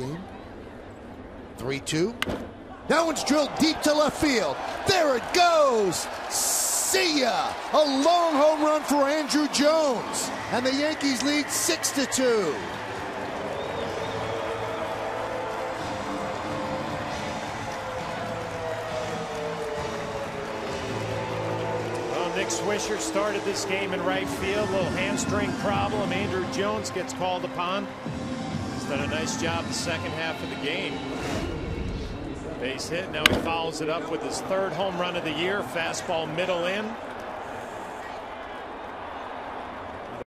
game. 3-2. That one's drilled deep to left field. There it goes. See ya. A long home run for Andrew Jones. And the Yankees lead 6-2. Nick Swisher started this game in right field. A little hamstring problem. Andrew Jones gets called upon. He's done a nice job the second half of the game. Base hit. Now he follows it up with his third home run of the year. Fastball middle in.